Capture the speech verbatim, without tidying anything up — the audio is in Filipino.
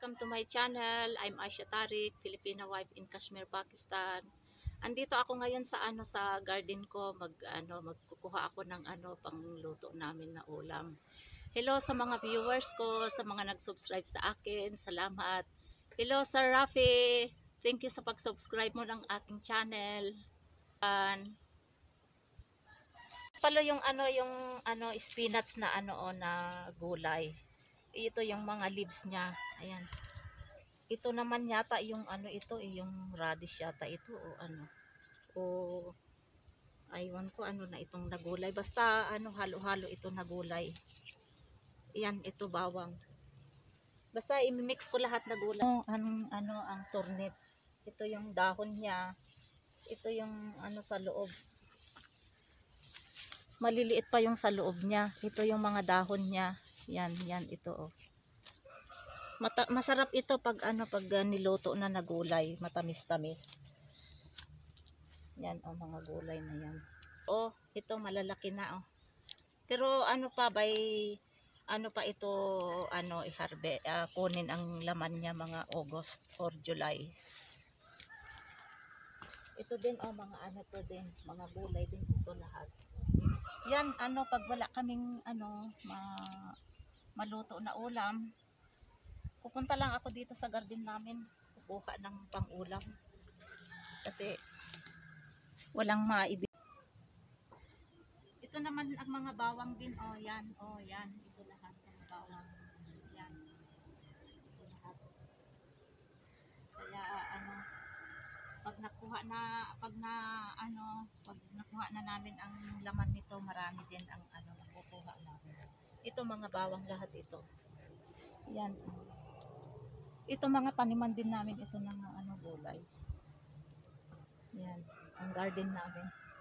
welcome to my channel. I'm Aisha Tariq, Filipina wife in Kashmir, Pakistan. Andito ako ngayon sa ano sa garden ko, mag ano magkukuha ako ng ano pangluto namin na ulam. Hello sa mga viewers ko, sa mga nag-subscribe sa akin. Salamat. Hello Sir Rafi. Thank you sa pag-subscribe mo ng aking channel. And palo yung ano yung ano spinach na ano o na gulay. Ito yung mga leaves niya. Ayan. Ito naman yata yung ano ito, eh, yung radish yata ito o ano. O aywan ko ano na itong nagulay. Basta ano halo-halo ito na gulay. Ayan, ito bawang. Basta i-mix ko lahat na gulay. Ang ano ang turnip. Ito yung dahon niya. Ito yung ano sa loob. Maliliit pa yung sa loob niya. Ito yung mga dahon niya. Yan, yan ito oh. Mata masarap ito pag ano pag uh, niluto na na gulay, matamis-tamis. Yan oh, mga gulay na yan. Oh, ito malalaki na oh. Pero ano pa by ano pa ito ano iharbe uh, kunin ang laman niya mga August or July. Ito din oh mga ano to din, mga gulay din ito lahat. Yan ano pag wala kaming ano ma maluto na ulam, pupunta lang ako dito sa garden namin, kukuha ng pang-ulam. Kasi walang maibig. Ito naman ang mga bawang din, oh yan, oh yan, ito lahat ng bawang. Yan. Ito lahat. Kaya ano, pag nakuha na, pag na ano, pag nakuha na namin ang laman nito, marami din ang ano nakukuha namin. Ito mga bawang lahat ito. Yan. Ito mga taniman din namin ito ng ano gulay. Yan, ang garden namin.